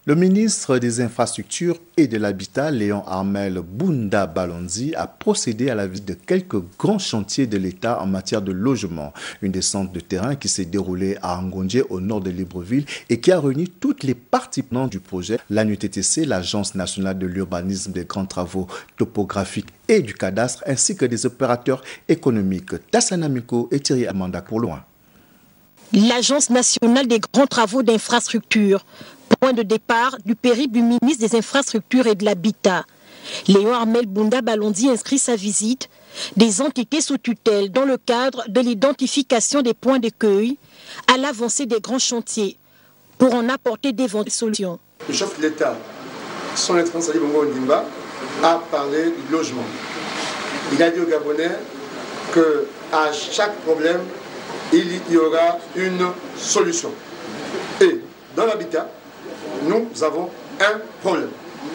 Le ministre des Infrastructures et de l'Habitat, Léon Armel Bounda Balondi, a procédé à la visite de quelques grands chantiers de l'État en matière de logement. Une descente de terrain qui s'est déroulée à Angondje, au nord de Libreville, et qui a réuni toutes les parties prenantes du projet, l'ANUTTC, l'Agence nationale de l'urbanisme, des grands travaux topographiques et du cadastre, ainsi que des opérateurs économiques. Tassana Miko et Thierry Amanda pour loin. L'Agence nationale des grands travaux d'infrastructure, point de départ du périple du ministre des Infrastructures et de l'Habitat. Léon Armel Bounda Balondi inscrit sa visite des entités sous tutelle dans le cadre de l'identification des points d'accueil à l'avancée des grands chantiers pour en apporter d'éventuelles solutions. Le chef de l'État, son Excellence Ali Bongo Ondimba, a parlé du logement. Il a dit aux Gabonais qu'à chaque problème, il y aura une solution. Et dans l'habitat, nous avons un problème.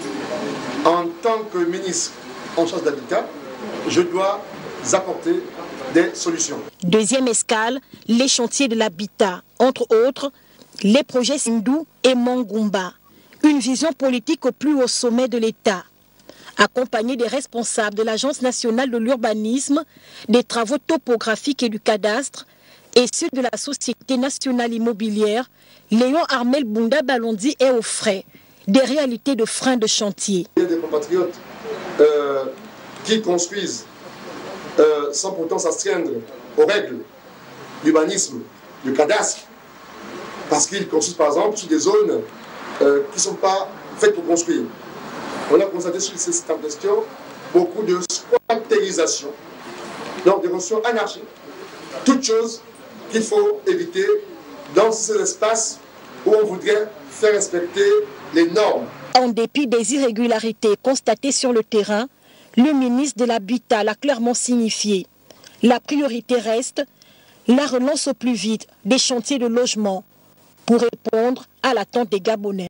En tant que ministre en charge de l'habitat, je dois apporter des solutions. Deuxième escale, les chantiers de l'habitat, entre autres les projets Sindou et Mangumba. Une vision politique au plus haut sommet de l'État. Accompagné des responsables de l'Agence nationale de l'urbanisme, des travaux topographiques et du cadastre, et ceux de la Société nationale immobilière, Léon Armel Bounda Balondi est au frais des réalités de frein de chantier. Il y a des compatriotes qui construisent sans pourtant s'astreindre aux règles d'urbanisme, du cadastre, parce qu'ils construisent par exemple sur des zones qui ne sont pas faites pour construire. On a constaté sur ces sites en question beaucoup de squattérisation, donc des notions anarchiques, toutes choses qu'il faut éviter dans ces espaces où on voudrait faire respecter les normes. En dépit des irrégularités constatées sur le terrain, le ministre de l'Habitat l'a clairement signifié. La priorité reste la relance au plus vite des chantiers de logement pour répondre à l'attente des Gabonais.